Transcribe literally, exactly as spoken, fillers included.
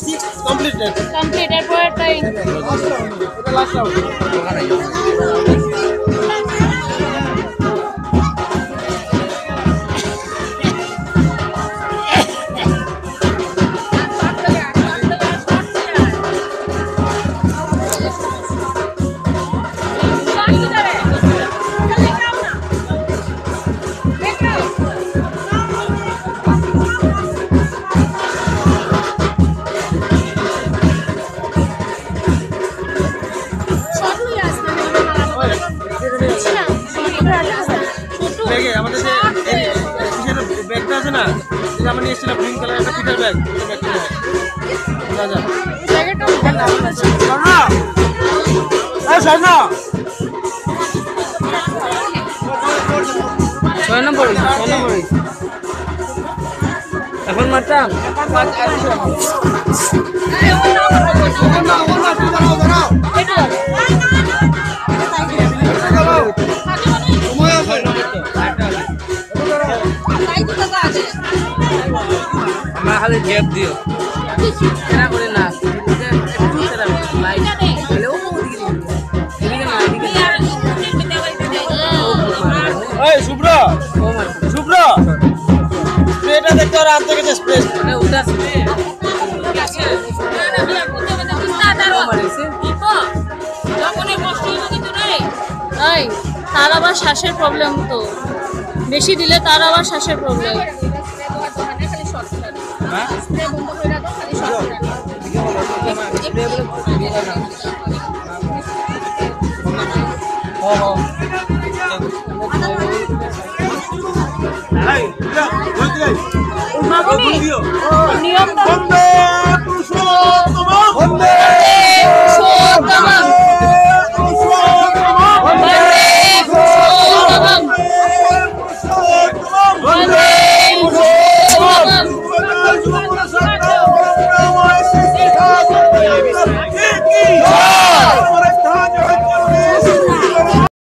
completed complete এর পরেরটাই এটা last out ওখানে আমাদের যে ব্যাগটা আছে না যেটা আমরা নিয়েছিলাম গ্রিন কালার একটা পিটার ব্যাগ ছয় নম্বর ছয় নম্বর এখন মারতাম আমার হাতে গ্যাপ দিও এরা করে না শুভ্র শুভ্র স্প্রেটা দেখতে ওরা আনতে গেছে স্প্রে ওটা স্প্রে তার আবার শ্বাসের প্রবলেম তো বেশি দিলে তার আবার শ্বাসের প্রবলেম Hey,